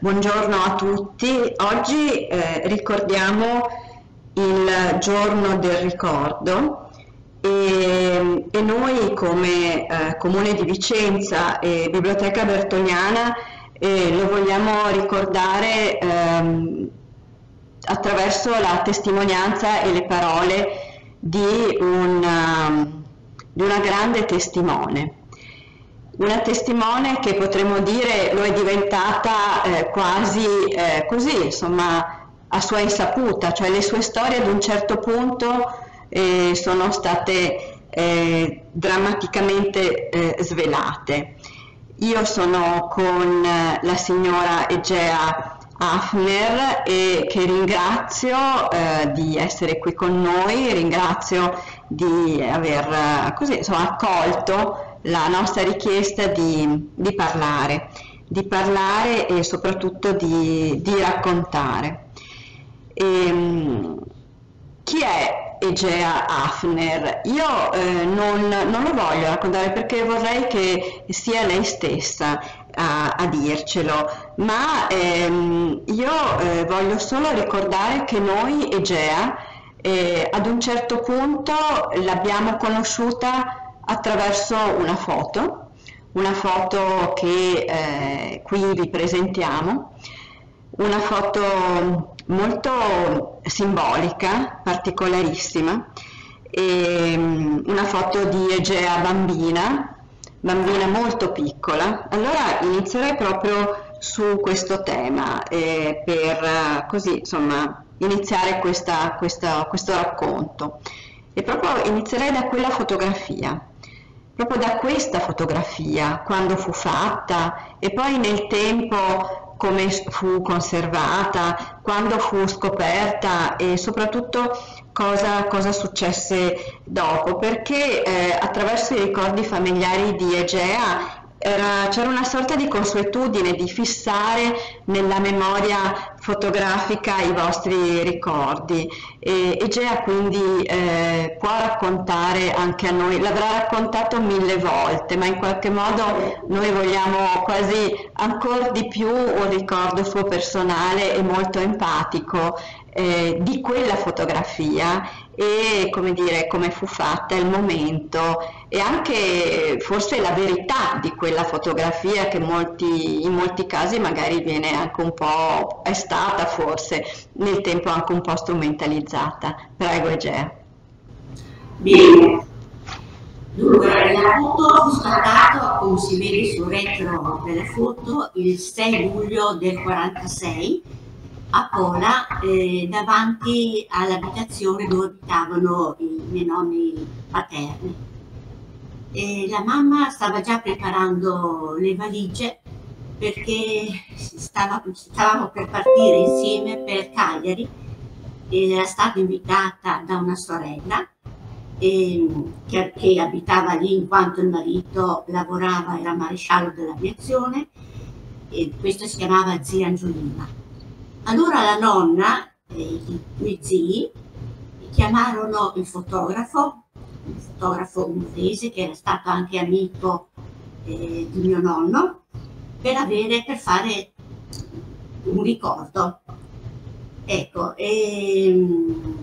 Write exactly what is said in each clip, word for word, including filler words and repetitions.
Buongiorno a tutti. Oggi eh, ricordiamo il giorno del ricordo e, e noi come eh, Comune di Vicenza e Biblioteca Bertoliana eh, lo vogliamo ricordare ehm, attraverso la testimonianza e le parole di una, di una grande testimone. Una testimone che potremmo dire lo è diventata eh, quasi eh, così, insomma, a sua insaputa, cioè le sue storie ad un certo punto eh, sono state eh, drammaticamente eh, svelate. Io sono con eh, la signora Egea Hafner e che ringrazio eh, di essere qui con noi, ringrazio di aver eh, così, insomma, accolto la nostra richiesta di, di parlare, di parlare e soprattutto di, di raccontare. E, chi è Egea Hafner? Io eh, non, non lo voglio raccontare perché vorrei che sia lei stessa a, a dircelo, ma ehm, io eh, voglio solo ricordare che noi Egea eh, ad un certo punto l'abbiamo conosciuta attraverso una foto, una foto che eh, qui vi presentiamo, una foto molto simbolica, particolarissima, e, um, una foto di Egea bambina, bambina molto piccola. Allora inizierei proprio su questo tema eh, per uh, così insomma iniziare questa, questa, questo racconto e proprio inizierei da quella fotografia. Proprio da questa fotografia, quando fu fatta e poi nel tempo come fu conservata, quando fu scoperta e soprattutto cosa, cosa successe dopo, perché eh, attraverso i ricordi familiari di Egea c'era una sorta di consuetudine di fissare nella memoria fotografica i vostri ricordi e Egea quindi eh, può raccontare anche a noi, l'avrà raccontato mille volte, ma in qualche modo noi vogliamo quasi ancora di più un ricordo suo personale e molto empatico eh, di quella fotografia e come dire come fu fatta, il momento e anche forse la verità di quella fotografia che molti, in molti casi magari viene anche un po', è stata forse nel tempo anche un po' strumentalizzata. Prego Egea. Bene, dunque la foto fu scattata, come si vede sul retro della foto, il sei luglio del quarantasei a Pola, eh, davanti all'abitazione dove abitavano i miei nonni paterni. E la mamma stava già preparando le valigie perché stava, stavamo per partire insieme per Cagliari ed era stata invitata da una sorella eh, che, che abitava lì in quanto il marito lavorava, era maresciallo dell'aviazione e questa si chiamava zia Angiolina. Allora la nonna e i miei zii chiamarono il fotografo, il fotografo ungherese che era stato anche amico eh, di mio nonno, per, avere, per fare un ricordo. Ecco, ehm,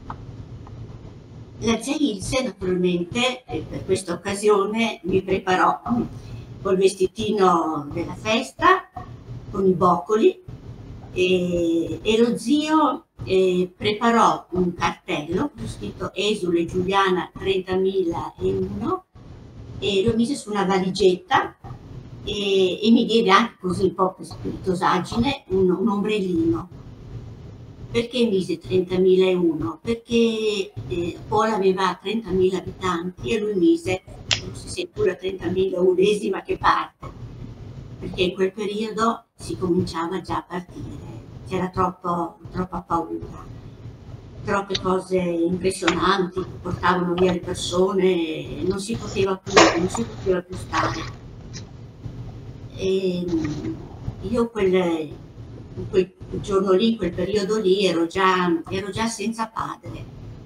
la zia Ilse naturalmente eh, per questa occasione mi preparò col vestitino della festa, con i boccoli, e, e lo zio eh, preparò un cartello con scritto Esule Giuliana trentamila e uno e lo mise su una valigetta e, e mi diede anche così un po' per spiritosaggine un, un ombrellino. Perché mise trentamila e uno? Perché eh, Pola aveva trentamila abitanti e lui mise, non si sente la trentamila unesima che parte, perché in quel periodo si cominciava già a partire, c'era troppo, troppa paura, troppe cose impressionanti che portavano via le persone, non si poteva più, non si poteva più stare. E io quel, quel giorno lì, quel periodo lì, ero già, ero già senza padre.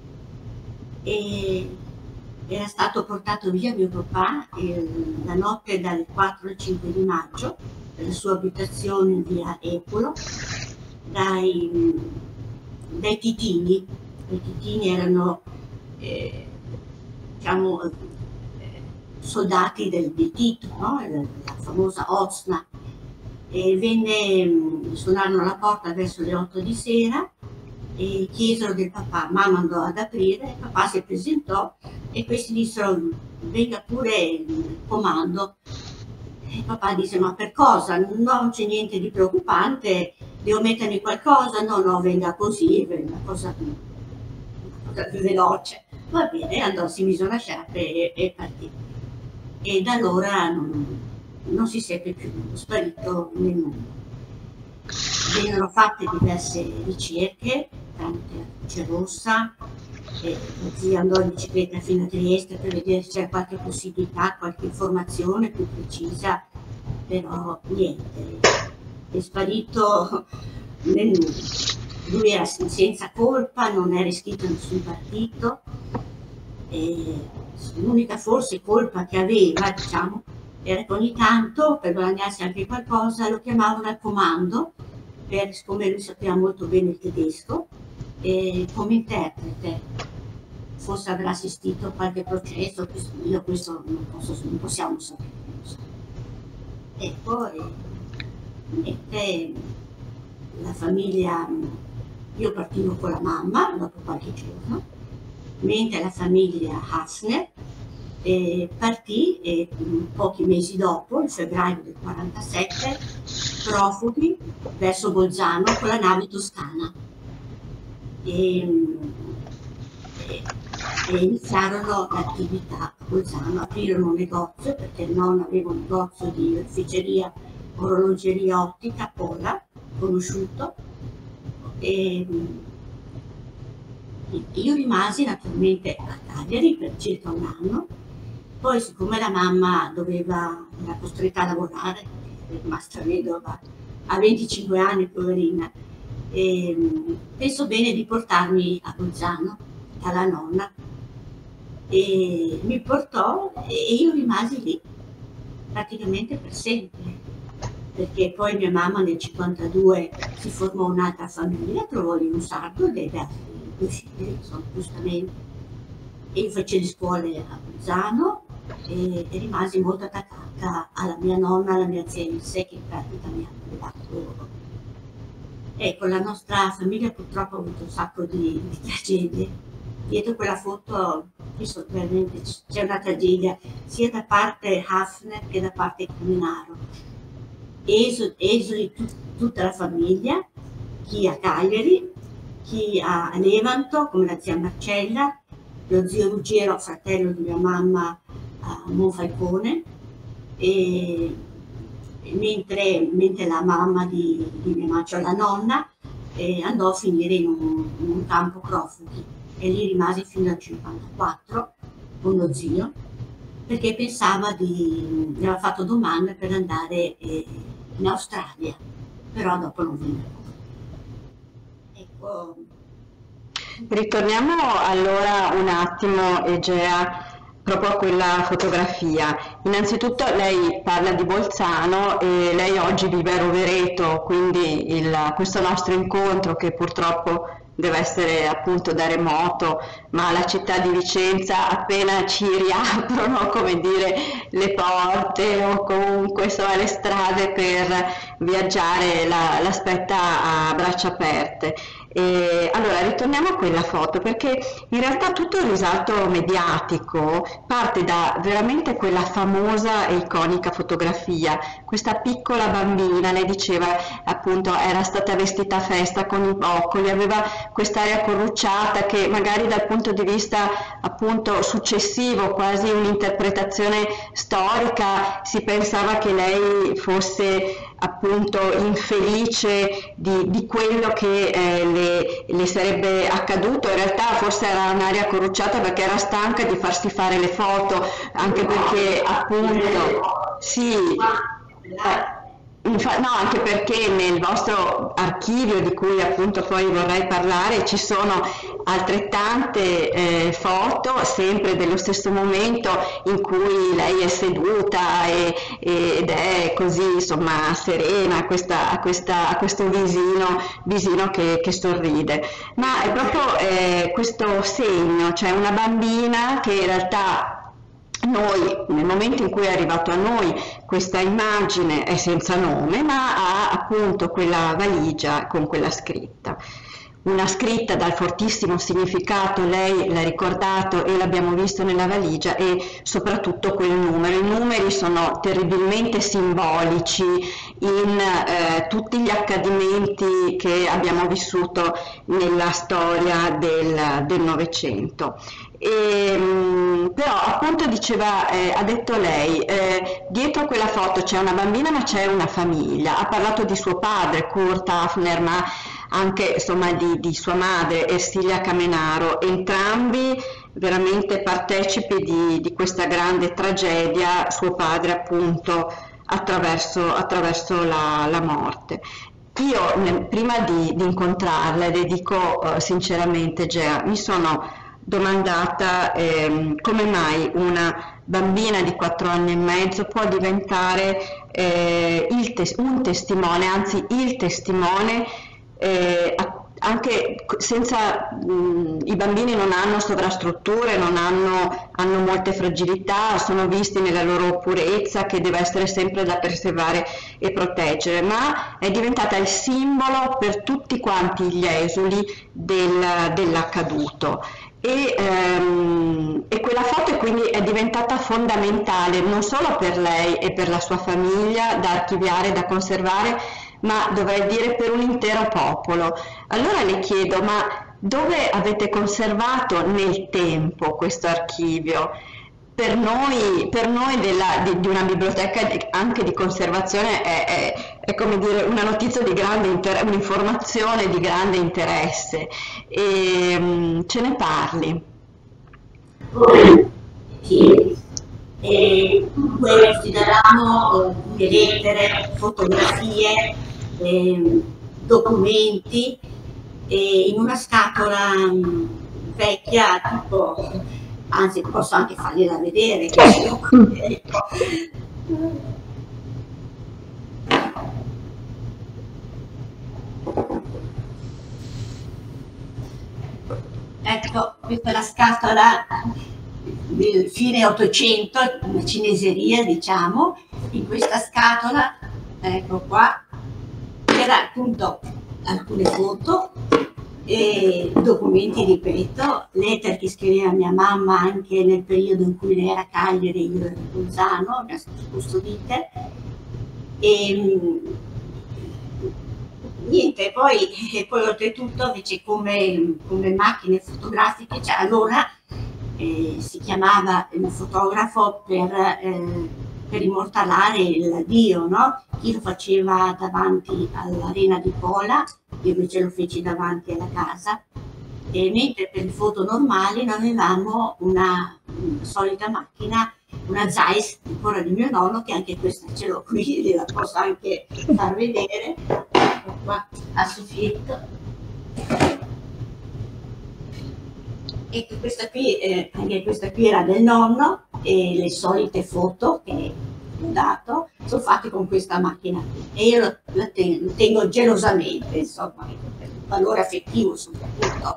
E era stato portato via mio papà eh, la notte dal quattro al cinque di maggio la sua abitazione in via Epulo dai, dai titini. I titini erano eh, diciamo, eh, soldati del, di Tito, no? La famosa Ozna, e venne, suonarono alla porta verso le otto di sera e chiesero del papà. Mamma andò ad aprire, il papà si presentò e questi dissero venga pure il comando. E il papà disse ma per cosa? No, non c'è niente di preoccupante, devo mettermi qualcosa? No, no, venga così, venga cosa, una cosa più veloce. Va bene, andò, si mise una sciarpa e, e partì. E da allora non, non si seppe più, è sparito nel mondo. Vennero fatte diverse ricerche tramite la Croce Rossa, e così andò in bicicletta fino a Trieste per vedere se c'era qualche possibilità, qualche informazione più precisa, però niente, è sparito nel nulla. Lui era senza colpa, non era iscritto a nessun partito, e l'unica forse colpa che aveva, diciamo, era che ogni tanto per guadagnarsi anche qualcosa lo chiamavano al comando, per, siccome lui sapeva molto bene il tedesco, e come interprete. Forse avrà assistito a qualche processo, questo, io questo non, posso, non possiamo sapere. Non so. E poi niente, la famiglia, io partivo con la mamma dopo qualche giorno, mentre la famiglia Hafner eh, partì e pochi mesi dopo, in febbraio del quarantasette, profughi verso Bolzano con la nave Toscana. E, e, e iniziarono l'attività a Bolzano, aprirono un negozio perché il nonno aveva un negozio di orologeria, orologeria ottica, Pola, conosciuto, e io rimasi naturalmente a Cagliari per circa un anno. Poi siccome la mamma doveva, era costretta a lavorare, è rimasta vedova a venticinque anni, poverina, e penso bene di portarmi a Bolzano dalla nonna, e mi portò e io rimasi lì praticamente per sempre, perché poi mia mamma nel cinquantadue si formò un'altra famiglia, trovò lì un sardo ed ebbe altri due figli, insomma, giustamente, e io facevo scuole a Bolzano e, e rimasi molto attaccata alla mia nonna, alla mia zia in sé, che in pratica mi ha allevato loro. Ecco, la nostra famiglia purtroppo ha avuto un sacco di, di tragedie. Dietro quella foto veramente c'è una tragedia sia da parte Hafner che da parte Cuminaro. Esuli, esuli tut, tutta la famiglia, chi a Cagliari, chi a Levanto, come la zia Marcella, lo zio Ruggero, fratello di mia mamma, a Monfalcone, e Mentre, mentre la mamma di, di mia mamma, cioè la nonna, eh, andò a finire in un, in un campo profughi e lì rimase fino al cinquantaquattro con lo zio, perché pensava di, gli aveva fatto domande per andare eh, in Australia, però dopo non venne. Ecco. Ritorniamo allora un attimo, Egea, proprio a quella fotografia. Innanzitutto lei parla di Bolzano e lei oggi vive a Rovereto, quindi il, questo nostro incontro, che purtroppo deve essere appunto da remoto, ma la città di Vicenza appena ci riaprono, come dire, le porte o comunque insomma, le strade per viaggiare, la, l'aspetta a braccia aperte. E allora ritorniamo a quella foto, perché in realtà tutto il risalto mediatico parte da veramente quella famosa e iconica fotografia, questa piccola bambina, lei diceva appunto era stata vestita a festa con i boccoli, aveva quest'aria corrucciata che magari dal punto di vista appunto successivo, quasi un'interpretazione storica, si pensava che lei fosse appunto infelice di, di quello che eh, le, le sarebbe accaduto. In realtà forse era un'aria corrucciata perché era stanca di farsi fare le foto, anche perché appunto sì, eh, infa- no, anche perché nel vostro archivio, di cui appunto poi vorrei parlare, ci sono altrettante eh, foto, sempre dello stesso momento in cui lei è seduta e, ed è così, insomma, serena, a, questa, a, questa, a questo visino, visino che, che sorride. Ma è proprio eh, questo segno, cioè una bambina che in realtà noi, nel momento in cui è arrivato a noi questa immagine, è senza nome, ma ha appunto quella valigia con quella scritta. Una scritta dal fortissimo significato, lei l'ha ricordato e l'abbiamo visto nella valigia, e soprattutto quel numero. I numeri sono terribilmente simbolici in eh, tutti gli accadimenti che abbiamo vissuto nella storia del, del Novecento. E, però appunto diceva, eh, ha detto lei, eh, dietro quella foto c'è una bambina ma c'è una famiglia. Ha parlato di suo padre Kurt Hafner, ma anche insomma di, di sua madre Ersilia Camenaro, entrambi veramente partecipi di, di questa grande tragedia, suo padre appunto attraverso, attraverso la, la morte. Io ne, prima di, di incontrarla, le dico uh, sinceramente, Gea, mi sono domandata eh, come mai una bambina di quattro anni e mezzo può diventare eh, il tes- un testimone, anzi il testimone, eh, anche senza, mh, i bambini non hanno sovrastrutture, non hanno, hanno molte fragilità, sono visti nella loro purezza che deve essere sempre da preservare e proteggere, ma è diventata il simbolo per tutti quanti gli esuli del, dell'accaduto. E, ehm, e quella foto quindi è diventata fondamentale non solo per lei e per la sua famiglia, da archiviare, da conservare, ma dovrei dire per un intero popolo. Allora le chiedo, ma dove avete conservato nel tempo questo archivio? Per noi, per noi della, di, di una biblioteca di, anche di conservazione è, è, è come dire una notizia di grande interesse, un'informazione di grande interesse, e um, ce ne parli. Sì, e dunque consideriamo eh, lettere, fotografie, eh, documenti, eh, in una scatola mh, vecchia, tipo, anzi posso anche fargliela vedere, che io, ecco. Ecco, questa è la scatola del fine Ottocento, una cineseria diciamo. In questa scatola, ecco qua, c'era appunto alcune foto e documenti, ripeto, lettere che scriveva mia mamma anche nel periodo in cui lei era a Cagliari e io ero a Bolzano, abbiamo custodite. E niente, poi, e poi oltretutto invece come, come macchine fotografiche, cioè allora eh, si chiamava il fotografo per, eh, per immortalare il Dio, no? Chi lo faceva davanti all'arena di Pola, io invece lo feci davanti alla casa, e mentre per le foto normali noi avevamo una, una solita macchina, una Zeiss ancora di mio nonno, che anche questa ce l'ho qui, la posso anche far vedere, ecco qua a soffietto. E questa qui, eh, anche questa qui era del nonno, e le solite foto che ho dato sono fatte con questa macchina e io lo, lo, tengo, lo tengo gelosamente, insomma, per il valore affettivo soprattutto.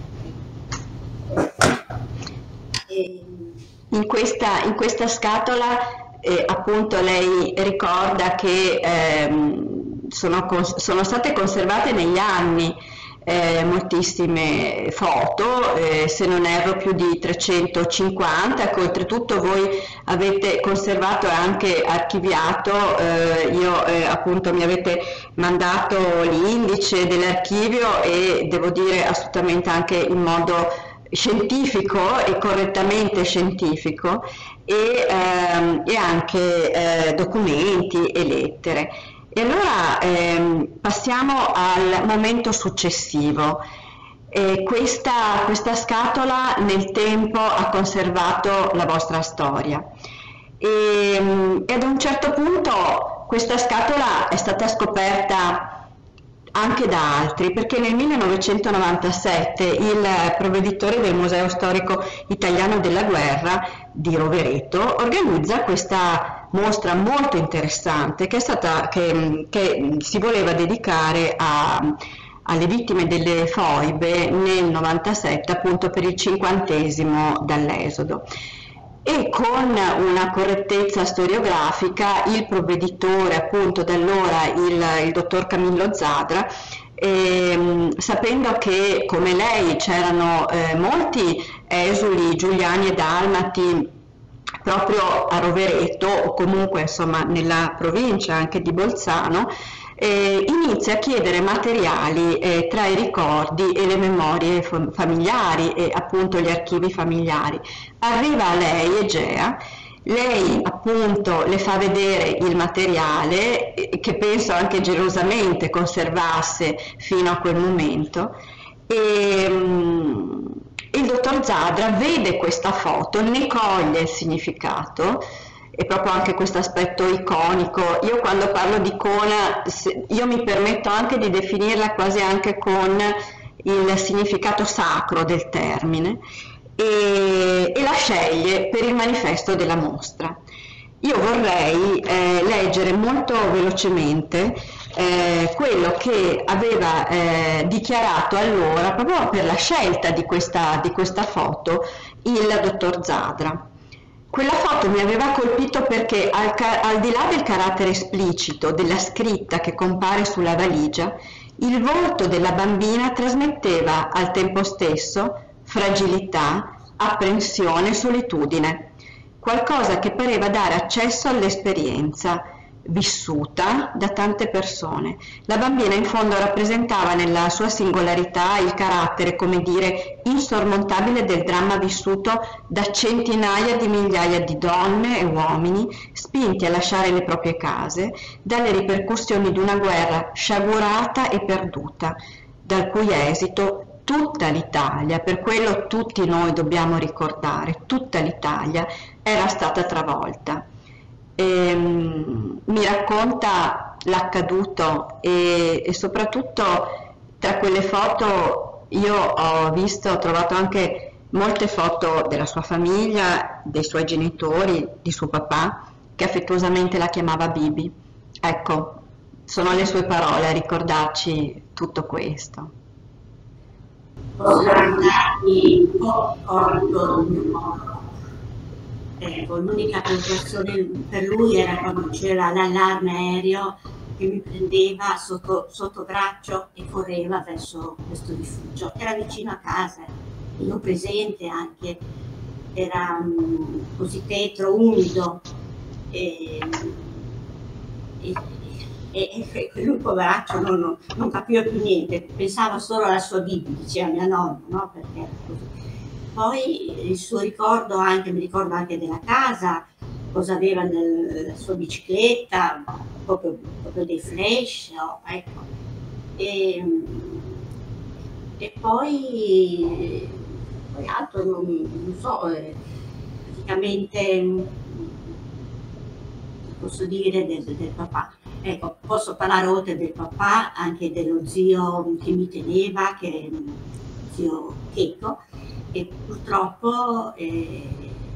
E, In questa, in questa scatola eh, appunto lei ricorda che ehm, sono, sono state conservate negli anni eh, moltissime foto, eh, se non erro più di trecentocinquanta, che oltretutto voi avete conservato e anche archiviato. Eh, io eh, appunto mi avete mandato l'indice dell'archivio e devo dire assolutamente anche in modo scientifico e correttamente scientifico, e, ehm, e anche eh, documenti e lettere. E allora ehm, passiamo al momento successivo. E questa, questa scatola nel tempo ha conservato la vostra storia e, e ad un certo punto questa scatola è stata scoperta anche da altri, perché nel millenovecentonovantasette il provveditore del Museo Storico Italiano della Guerra di Rovereto organizza questa mostra molto interessante che, è stata, che, che si voleva dedicare a, alle vittime delle foibe nel novantasette, appunto per il cinquantesimo dall'esodo. E con una correttezza storiografica il provveditore, appunto da allora il, il dottor Camillo Zadra, eh, sapendo che come lei c'erano eh, molti esuli giuliani e dalmati proprio a Rovereto o comunque insomma nella provincia anche di Bolzano, eh, inizia a chiedere materiali eh, tra i ricordi e le memorie familiari e appunto gli archivi familiari. Arriva a lei Egea, lei appunto le fa vedere il materiale eh, che penso anche gelosamente conservasse fino a quel momento e mm, il dottor Zadra vede questa foto, ne coglie il significato e proprio anche questo aspetto iconico. Io quando parlo di icona, io mi permetto anche di definirla quasi anche con il significato sacro del termine e, e la sceglie per il manifesto della mostra. Io vorrei eh, leggere molto velocemente eh, quello che aveva eh, dichiarato allora, proprio per la scelta di questa, di questa foto, il dottor Zadra. Quella foto mi aveva colpito perché al, al di là del carattere esplicito della scritta che compare sulla valigia, il volto della bambina trasmetteva al tempo stesso fragilità, apprensione e solitudine, qualcosa che pareva dare accesso all'esperienza vissuta da tante persone. La bambina in fondo rappresentava nella sua singolarità il carattere, come dire, insormontabile del dramma vissuto da centinaia di migliaia di donne e uomini spinti a lasciare le proprie case dalle ripercussioni di una guerra sciagurata e perduta, dal cui esito tutta l'Italia, per quello tutti noi dobbiamo ricordare, tutta l'Italia era stata travolta. E, um, mi racconta l'accaduto e, e soprattutto tra quelle foto io ho visto, ho trovato anche molte foto della sua famiglia, dei suoi genitori, di suo papà, che affettuosamente la chiamava Bibi. Ecco, sono le sue parole a ricordarci tutto questo. Posso raccontarti un po' corto del mio modo. Ecco, l'unica preoccupazione per lui era quando c'era l'allarme aereo che mi prendeva sotto, sotto braccio e correva verso questo rifugio. Era vicino a casa, io presente anche, era um, così tetro, umido e, e, e, e lui poveraccio non, non, non capiva più niente, pensava solo alla sua vita, diceva mia nonna, no? Perché era così. Poi il suo ricordo anche, mi ricordo anche della casa, cosa aveva nella sua bicicletta, proprio, proprio dei flash, no? Ecco. E, e poi, poi altro, non, non so, eh, praticamente posso dire del, del papà. Ecco, posso parlare oltre del papà, anche dello zio che mi teneva, che è zio Checco, che purtroppo eh,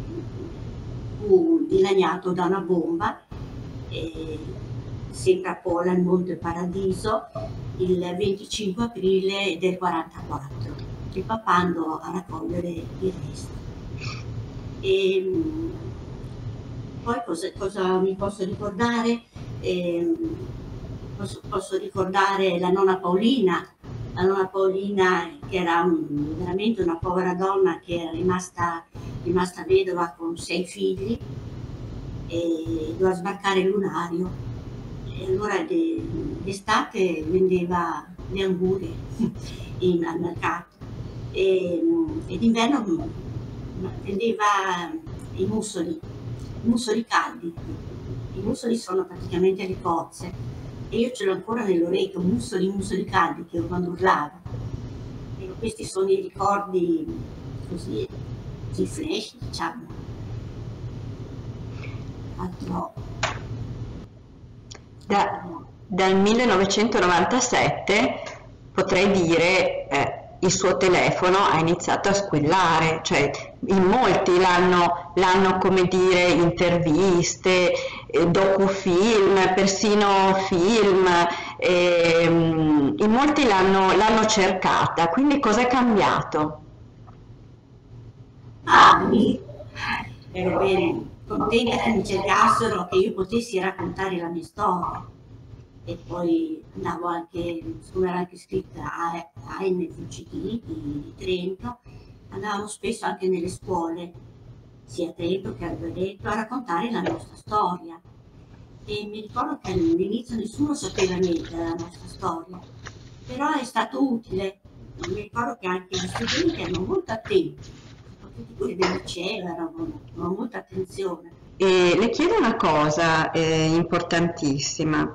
fu dilaniato da una bomba eh, sempre a Pola, in Monte Paradiso, il venticinque aprile del quarantaquattro. Il papà andò a raccogliere il resto. E, poi cosa, cosa mi posso ricordare? Eh, posso, posso ricordare la nonna Paolina, la nonna Paolina che era un, veramente una povera donna che era rimasta, rimasta vedova con sei figli e doveva sbarcare il lunario e allora d'estate vendeva le angurie in, al mercato e, e d'inverno vendeva i mussoli, i mussoli caldi. I mussoli sono praticamente le cozze e io ce l'ho ancora nell'orecchio, mussoli, mussoli caldi, che quando urlava. E questi sono i ricordi così, di flash, diciamo. Altro. Da, dal millenovecentonovantasette potrei dire eh, il suo telefono ha iniziato a squillare, cioè in molti l'hanno, l'hanno come dire, interviste, eh, docufilm, persino film, eh, in molti l'hanno, l'hanno cercata, quindi cos'è cambiato? Ah, mi- ero ben contenta che mi cercassero, che io potessi raccontare la mia storia. E poi andavo anche, siccome era anche iscritta a, a N V C T di, di Trento, andavamo spesso anche nelle scuole, sia a Trento che a Rovereto, a raccontare la nostra storia. E mi ricordo che all'inizio nessuno sapeva niente della nostra storia, però è stato utile. Mi ricordo che anche gli studenti erano molto attenti, soprattutto quelli del liceo erano, avevano molta attenzione. E le chiedo una cosa eh, importantissima.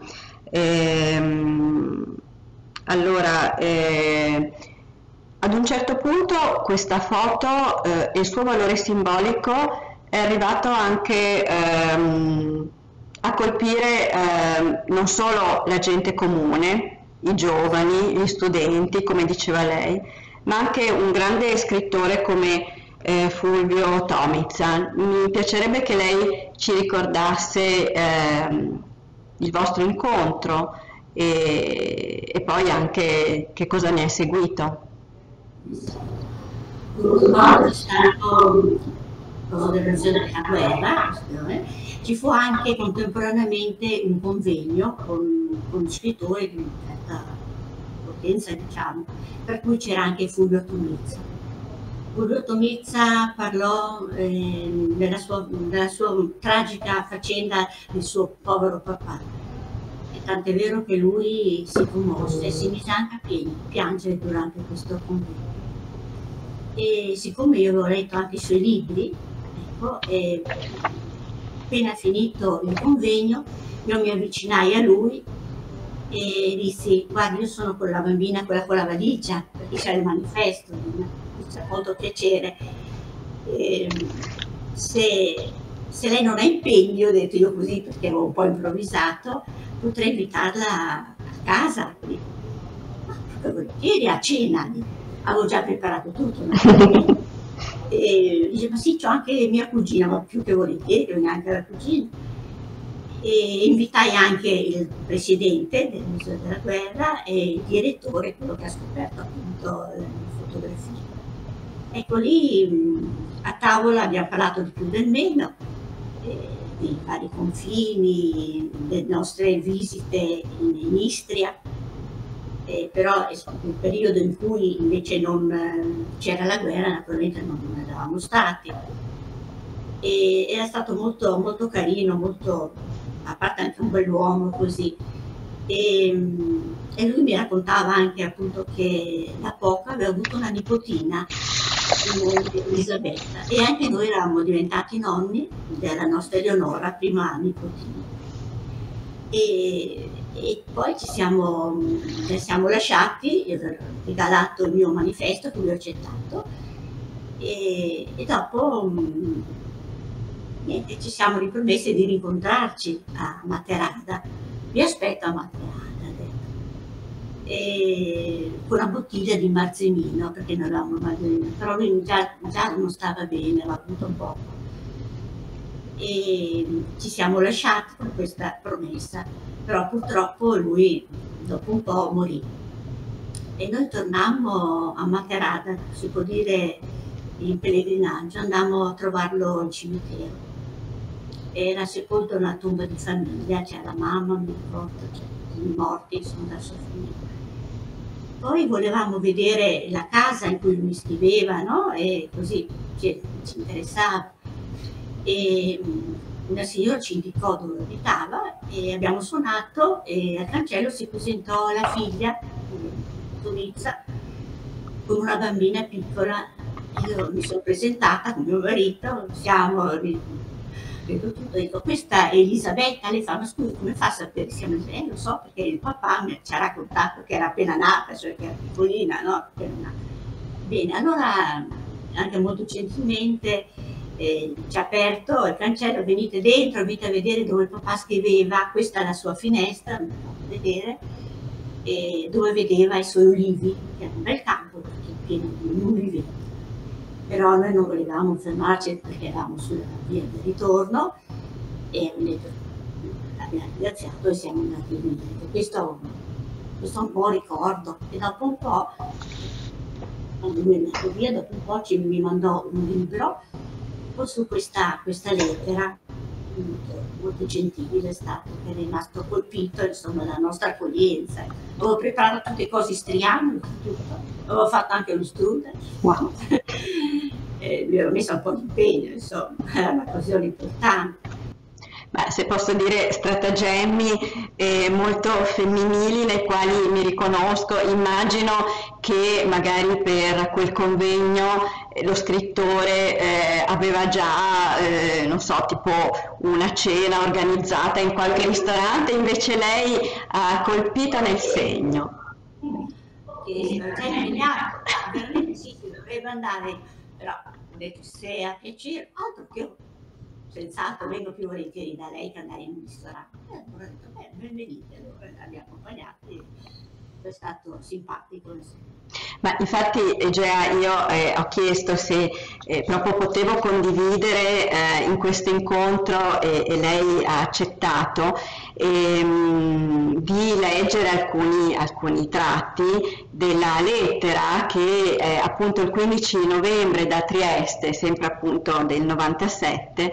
Ehm, allora, eh, ad un certo punto questa foto eh, e il suo valore simbolico è arrivato anche ehm, a colpire ehm, non solo la gente comune, i giovani, gli studenti, come diceva lei, ma anche un grande scrittore come eh, Fulvio Tomizza. Mi piacerebbe che lei ci ricordasse ehm, il vostro incontro e, e poi anche che cosa ne è seguito. Quando è stato dopo della guerra, eh, ci fu anche contemporaneamente un convegno con, con scrittori di una certa potenza, diciamo, per cui c'era anche Fulvio Tomizza. Fulvio Tomizza parlò eh, della, sua, della sua tragica faccenda del suo povero papà. E tant'è vero che lui si commosse e si mise anche a piangere durante questo convegno. E siccome io avevo letto anche i suoi libri, ecco, e appena finito il convegno, io mi avvicinai a lui e dissi: guarda, io sono quella bambina, quella con la valigia, perché c'era il manifesto, mi fa molto piacere. E, se, se lei non ha impegni, ho detto io così perché avevo un po' improvvisato, potrei invitarla a casa. Ma proprio volentieri, a cena. Avevo già preparato tutto. E dice: ma sì, c'ho anche mia cugina, ma più che volentieri, neanche la cugina. E invitai anche il presidente del Museo della Guerra e il direttore, quello che ha scoperto appunto le fotografie. Ecco, lì a tavola abbiamo parlato di più del meno, eh, dei vari confini, delle nostre visite in, in Istria. Eh, però il periodo in cui invece non eh, c'era la guerra, naturalmente non, non eravamo stati. E era stato molto, molto carino, molto, a parte anche un bell'uomo così. E, e lui mi raccontava anche appunto che da poco aveva avuto una nipotina, Elisabetta, e anche noi eravamo diventati nonni della nostra Eleonora, prima nipotina. E, e poi ci siamo, ci siamo lasciati, io ho regalato il mio manifesto che lui ha accettato e, e dopo niente, ci siamo ripromessi di rincontrarci a Materada. Vi aspetto a Materada, e con una bottiglia di marzemino, perché non avevamo margherina, però lui già, già non stava bene, aveva avuto un po'. E ci siamo lasciati con questa promessa, però purtroppo lui dopo un po' morì e noi tornammo a Materada, si può dire in pellegrinaggio, andammo a trovarlo al cimitero. Era sepolto nella tomba di famiglia, c'era la mamma, mi ricordo, i morti sono da soffrire. Poi volevamo vedere la casa in cui lui scriveva, no? E così ci, ci interessava. E una signora ci indicò dove abitava e abbiamo suonato e al cancello si presentò la figlia, Tomizza, con una bambina piccola. Io mi sono presentata con mio marito, siamo, detto tutto, dico: questa è Elisabetta. Lei fa: ma scusi, come fa a sapere? Siamo, eh, lo so perché il papà mi ci ha raccontato che era appena nata, cioè che era piccolina, no? Appena nata. Bene, allora anche molto gentilmente eh, ci ha aperto il cancello, venite dentro, venite a vedere dove il papà scriveva, questa è la sua finestra, mi fa vedere, e dove vedeva i suoi ulivi, che era un bel campo, pieno di ulivi. Però noi non volevamo fermarci perché eravamo sulla via del ritorno e abbiamo ringraziato e siamo andati via. Questo, questo è un buon ricordo. E dopo un po', quando lui è andato via, dopo un po' ci, mi mandò un libro su questa, questa lettera, molto, molto gentile, è stato, che è rimasto colpito, insomma, dalla nostra accoglienza. Avevo preparato tutte cose istriane, tutto. Avevo fatto anche lo strudel. Wow. E mi ero messa un po' di impegno, insomma, era una cosa importante. Beh, se posso dire stratagemmi eh, molto femminili nei quali mi riconosco, immagino che magari per quel convegno eh, lo scrittore eh, aveva già, eh, non so, tipo una cena organizzata in qualche ristorante, invece lei ha colpito nel segno. Che si è impegnato, veramente sì, si dovrebbe andare, però ho detto se a piacere, altro che io. Senz'altro vengo più volentieri da lei che andare in un ristorante. E allora ho detto, beh, benvenite, allora l'abbiamo accompagnati, è stato simpatico. Ma infatti Egea, io eh, ho chiesto se eh, proprio potevo condividere eh, in questo incontro e, e lei ha accettato ehm, di leggere alcuni, alcuni tratti della lettera che eh, appunto il quindici novembre da Trieste, sempre appunto del novantasette,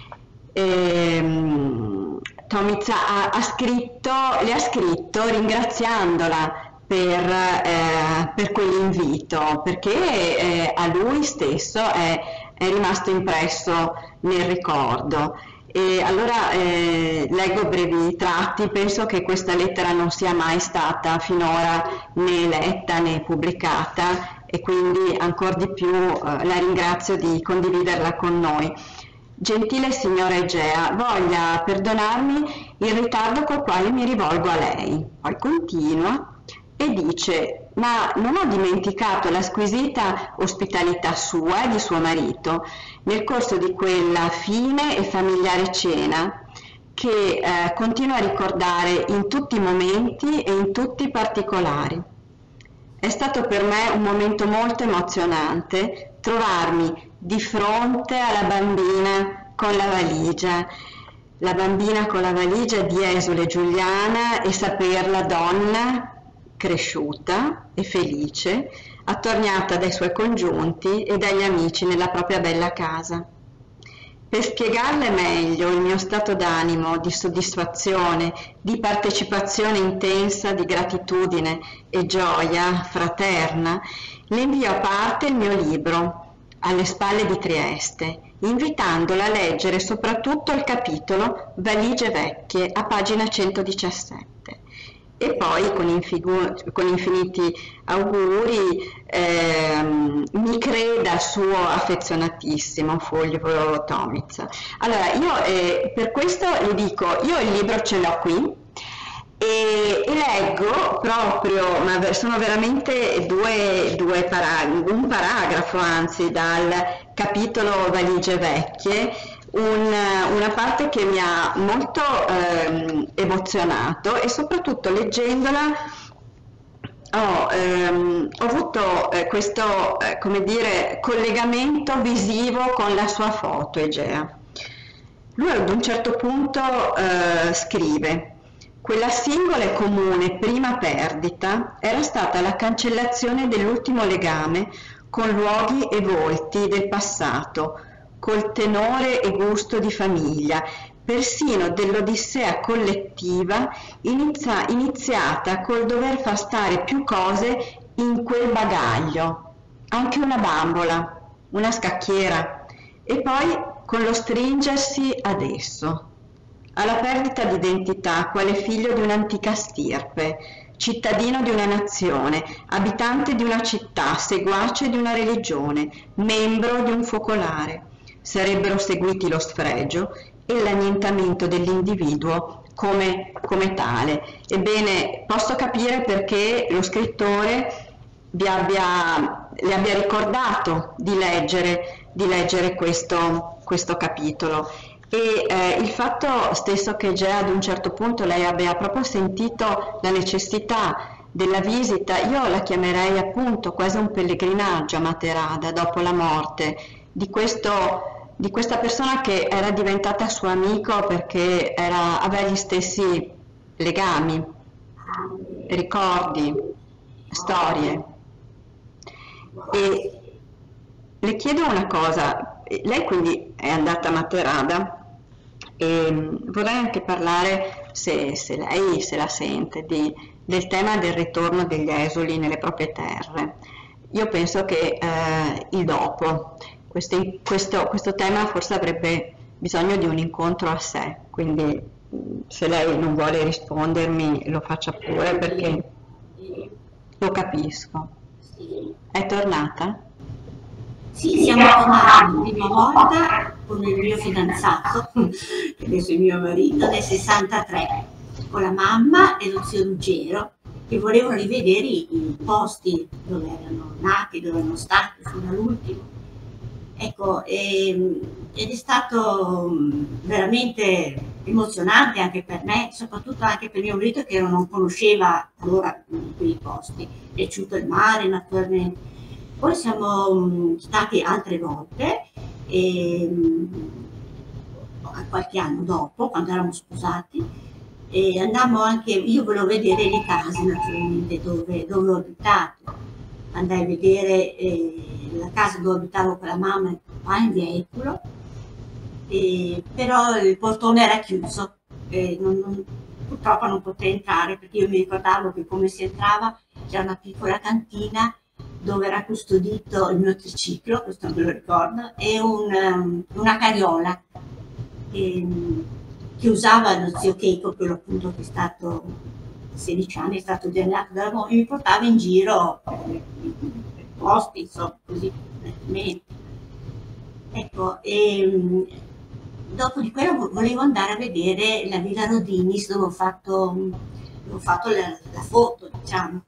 ehm, Tomica ha, ha scritto, le ha scritto ringraziandola per, eh, per quell'invito, perché eh, a lui stesso è, è rimasto impresso nel ricordo. E allora eh, leggo brevi tratti, penso che questa lettera non sia mai stata finora né letta né pubblicata e quindi ancora di più eh, la ringrazio di condividerla con noi. Gentile signora Egea, voglia perdonarmi il ritardo col quale mi rivolgo a lei. Poi continua e dice, ma non ho dimenticato la squisita ospitalità sua e di suo marito nel corso di quella fine e familiare cena che eh, continuo a ricordare in tutti i momenti e in tutti i particolari. È stato per me un momento molto emozionante trovarmi di fronte alla bambina con la valigia, la bambina con la valigia di esule Giuliana e saperla donna cresciuta e felice, attorniata dai suoi congiunti e dagli amici nella propria bella casa. Per spiegarle meglio il mio stato d'animo, di soddisfazione, di partecipazione intensa, di gratitudine e gioia fraterna, le invio a parte il mio libro, Alle spalle di Trieste, invitandola a leggere soprattutto il capitolo Valigie vecchie a pagina centodiciassette. E poi con, con infiniti auguri ehm, mi creda suo affezionatissimo Fulvio Tomica. Allora io eh, per questo le dico, io il libro ce l'ho qui e, e leggo proprio, ma sono veramente due, due paragrafi, un paragrafo anzi dal capitolo Valigie vecchie, Un, una parte che mi ha molto ehm, emozionato e soprattutto leggendola ho, ehm, ho avuto eh, questo eh, come dire, collegamento visivo con la sua foto, Egea. Lui ad un certo punto eh, scrive: quella singola e comune prima perdita era stata la cancellazione dell'ultimo legame con luoghi e volti del passato, col tenore e gusto di famiglia, persino dell'odissea collettiva inizia, iniziata col dover far stare più cose in quel bagaglio, anche una bambola, una scacchiera, e poi con lo stringersi ad esso, alla perdita di identità quale figlio di un'antica stirpe, cittadino di una nazione, abitante di una città, seguace di una religione, membro di un focolare. Sarebbero seguiti lo sfregio e l'annientamento dell'individuo come, come tale. Ebbene, posso capire perché lo scrittore vi abbia le abbia ricordato di leggere, di leggere questo, questo capitolo. E eh, il fatto stesso che già ad un certo punto lei abbia proprio sentito la necessità della visita, io la chiamerei appunto quasi un pellegrinaggio a Materada dopo la morte di, questo, di questa persona che era diventata suo amico perché era, aveva gli stessi legami, ricordi, storie. E le chiedo una cosa, lei quindi è andata a Materada e vorrei anche parlare, se, se lei se la sente, di, del tema del ritorno degli esuli nelle proprie terre. Io penso che eh, il dopo, questo, questo, questo tema forse avrebbe bisogno di un incontro a sé, quindi se lei non vuole rispondermi lo faccia pure perché lo capisco. È tornata? Sì, siamo tornati la prima volta con il mio fidanzato, che adesso è mio marito, nel sessantatré, con la mamma e lo zio Ruggero, che volevano rivedere i posti dove erano nati, dove erano stati fino all'ultimo. Ecco, e, ed è stato veramente emozionante anche per me, soprattutto anche per mio marito che non conosceva allora quei posti. È piaciuto il mare naturalmente. Poi siamo stati altre volte, e, qualche anno dopo, quando eravamo sposati, e andammo anche, io volevo vedere le case naturalmente dove, dove ho abitato. Andai a vedere eh, la casa dove abitavo con la mamma e il papà in via Eculo, e, però il portone era chiuso, e non, non, purtroppo non potevo entrare perché io mi ricordavo che come si entrava c'era una piccola cantina dove era custodito il mio triciclo, questo me lo ricordo, e un, um, una carriola che, che usava lo zio Checo, quello appunto che è stato sedici anni, è stato generato dalla moglie, mi portava in giro per, per posti, insomma, così, ecco, e dopo di quello volevo andare a vedere la Villa Rodinis dove ho fatto, dove ho fatto la, la foto, diciamo.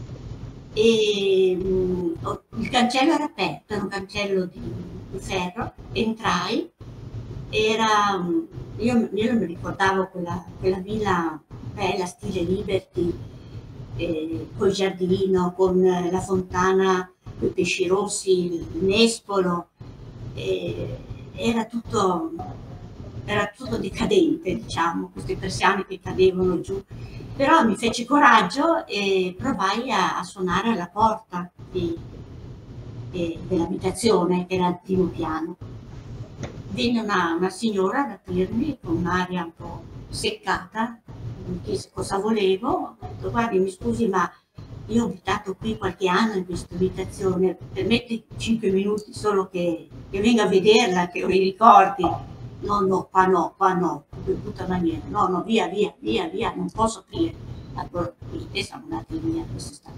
E mh, il cancello era aperto, era un cancello di, di ferro, entrai, era, io, io non mi ricordavo quella, quella villa bella, stile Liberty, eh, col giardino, con la fontana, con i pesci rossi, il nespolo, eh, era tutto, era tutto decadente, diciamo, queste persiane che cadevano giù. Però mi fece coraggio e provai a, a suonare alla porta di, di, dell'abitazione, che era al primo piano. Venne una, una signora ad aprirmi con un'aria un po' seccata, mi chiese cosa volevo, ho detto guardi mi scusi ma io ho abitato qui qualche anno in questa abitazione, permetti cinque minuti solo che, che venga a vederla, che ho i ricordi. No, no, qua no, qua no, in tutta maniera, no, no, via, via, via, via, non posso aprire. Allora, e siamo andati via, questo è stato.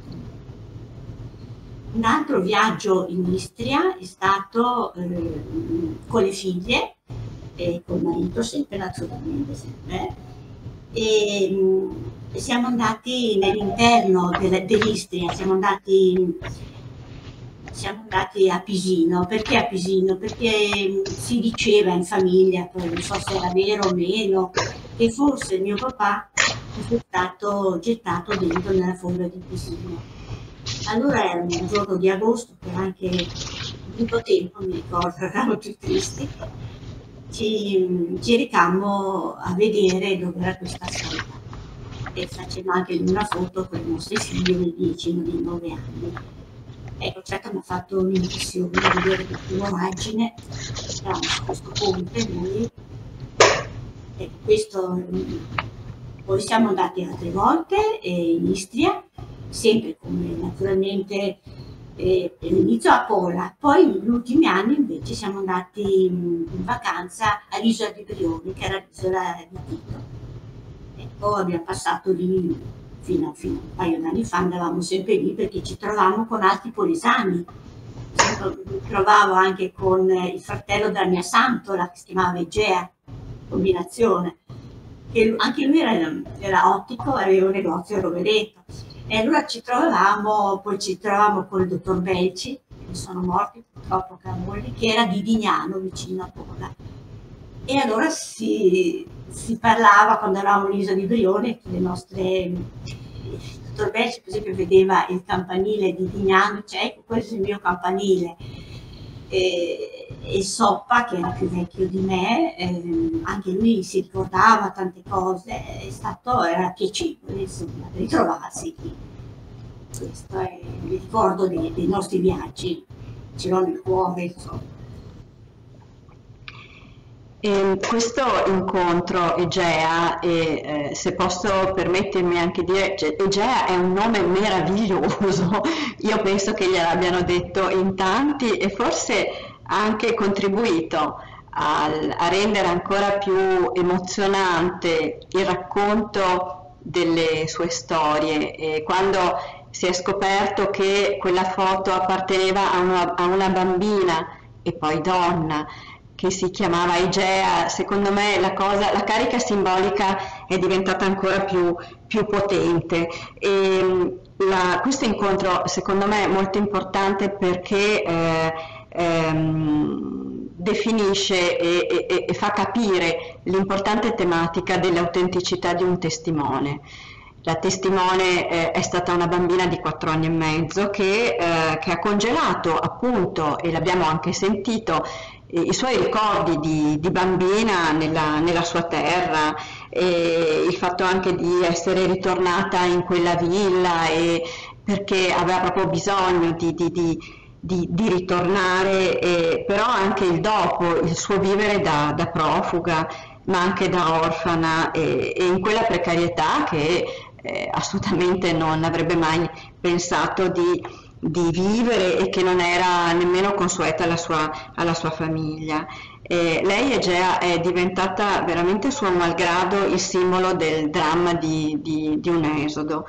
Un altro viaggio in Istria è stato eh, con le figlie, e col marito, sempre naturalmente, sempre, e, e siamo andati nell'interno dell'Istria, siamo andati... Siamo andati a Pisino. Perché a Pisino? Perché si diceva in famiglia, poi non so se era vero o meno, che forse mio papà fosse stato gettato dentro nella folla di Pisino. Allora era un giorno di agosto, per anche brutto tempo, mi ricordo, eravamo tutti tristi, ci, ci recammo a vedere dove era questa folla e facemmo anche una foto con le nostre figlie di dieci e di nove anni. Ecco, certo mi ha fatto un'impressione vedere questa immagine, eravamo su questo ponte noi, e questo, poi siamo andati altre volte eh, in Istria, sempre come naturalmente eh, all'inizio a Pola, poi negli ultimi anni invece siamo andati in vacanza all'isola di Brioni, che era l'isola di Tito. Ecco, abbiamo passato lì fino a, fino a un paio d'anni fa, andavamo sempre lì perché ci trovavamo con altri polesani. Mi trovavo anche con il fratello della mia santola che si chiamava Egea, combinazione, che anche lui era, era ottico, aveva un negozio a Rovereto. E allora ci trovavamo, poi ci trovavamo con il dottor Belci, che sono morti purtroppo Camolli, che era di Dignano, vicino a Pola. E allora si, si parlava, quando eravamo all'isola di Brione, che le nostre... Il dottor Belci, per esempio, vedeva il campanile di Dignano, cioè, ecco, questo è il mio campanile. E, e Soppa, che era più vecchio di me, eh, anche lui si ricordava tante cose, è stato, era piacevole, insomma, ritrovarsi qui. Questo è il ricordo dei, dei nostri viaggi, ce l'ho nel cuore, insomma. E questo incontro Egea, e eh, se posso permettermi anche di dire, Egea è un nome meraviglioso, io penso che gliel'abbiano detto in tanti e forse ha anche contribuito al, a rendere ancora più emozionante il racconto delle sue storie. E quando si è scoperto che quella foto apparteneva a una, a una bambina e poi donna, che si chiamava Egea, secondo me la, cosa, la carica simbolica è diventata ancora più, più potente. E la, questo incontro secondo me è molto importante perché eh, ehm, definisce e, e, e fa capire l'importante tematica dell'autenticità di un testimone. La testimone eh, è stata una bambina di quattro anni e mezzo che, eh, che ha congelato appunto, e l'abbiamo anche sentito, i suoi ricordi di, di bambina nella, nella sua terra, e il fatto anche di essere ritornata in quella villa e perché aveva proprio bisogno di, di, di, di, di ritornare, e, però anche il dopo, il suo vivere da, da profuga, ma anche da orfana, e, e in quella precarietà che eh, assolutamente non avrebbe mai pensato di di vivere e che non era nemmeno consueta alla sua, alla sua famiglia. Eh, lei, Egea, è diventata veramente suo malgrado il simbolo del dramma di, di, di un esodo,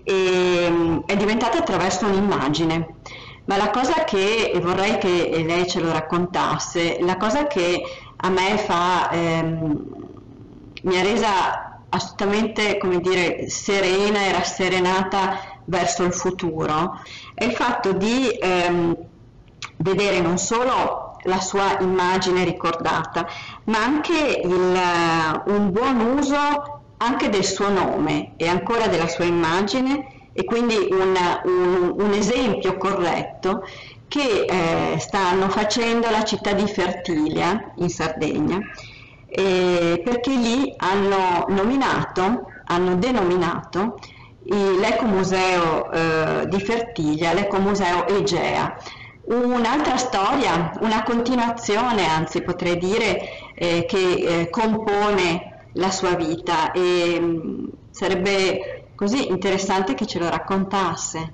e è diventata attraverso un'immagine. Ma la cosa che, e vorrei che lei ce lo raccontasse, la cosa che a me fa, ehm, mi ha resa assolutamente, come dire, serena e rasserenata verso il futuro, è il fatto di ehm, vedere non solo la sua immagine ricordata, ma anche il, un buon uso anche del suo nome e ancora della sua immagine, e quindi un, un, un esempio corretto che eh, stanno facendo la città di Fertilia in Sardegna, eh, perché lì hanno nominato, hanno denominato l'ecomuseo eh, di Fertilia, l'ecomuseo Egea. Un'altra storia, una continuazione, anzi potrei dire, eh, che eh, compone la sua vita, e mh, sarebbe così interessante che ce lo raccontasse.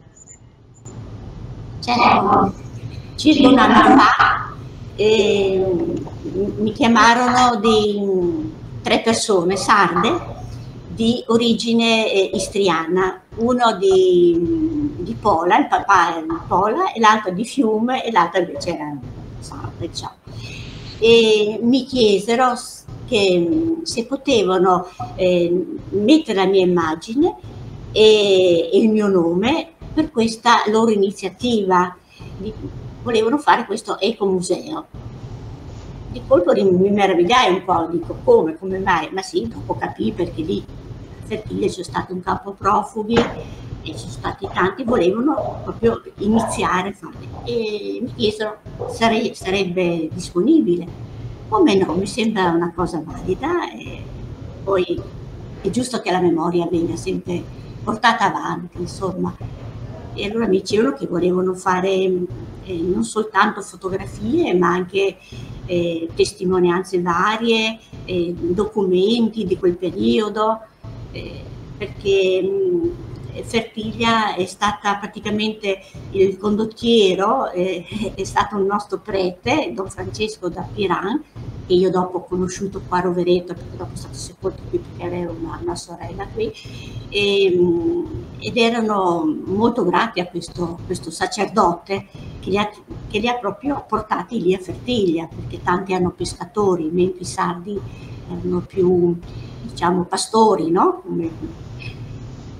Certo, circa un anno fa eh, mi chiamarono di tre persone sarde di origine eh, istriana, uno di, di Pola, il papà era di Pola, e l'altro di Fiume, e l'altro invece era sarda, diciamo. E mi chiesero che, se potevano eh, mettere la mia immagine e, e il mio nome per questa loro iniziativa. Di, volevano fare questo ecomuseo. Di colpo mi meravigliai un po', dico come, come mai? Ma sì, dopo capii perché lì a Fertilia c'è stato un campo profughi e ci sono stati tanti, volevano proprio iniziare a fare. E mi chiesero se sarebbe disponibile. Come no, mi sembra una cosa valida, e poi è giusto che la memoria venga sempre portata avanti, insomma. E allora mi dicevano che volevano fare eh, non soltanto fotografie, ma anche eh, testimonianze varie, eh, documenti di quel periodo, eh, perché mh, Fertilia è stata praticamente il condottiero, eh, è stato il nostro prete, Don Francesco da Piran, che io dopo ho conosciuto qua a Rovereto, perché dopo è stato sepolto qui perché aveva una, una sorella qui, e, ed erano molto grati a questo, questo sacerdote che li, ha, che li ha proprio portati lì a Fertilia, perché tanti erano pescatori, mentre i sardi erano più, diciamo, pastori, no? Come,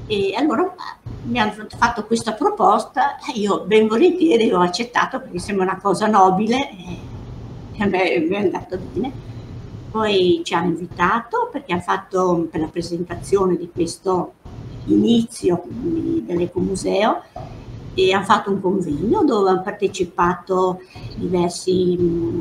E allora mi hanno fatto questa proposta e io ben volentieri ho accettato perché sembra una cosa nobile e a me mi è andato bene. Poi ci hanno invitato perché hanno fatto per la presentazione di questo inizio dell'Ecomuseo e hanno fatto un convegno dove hanno partecipato diversi,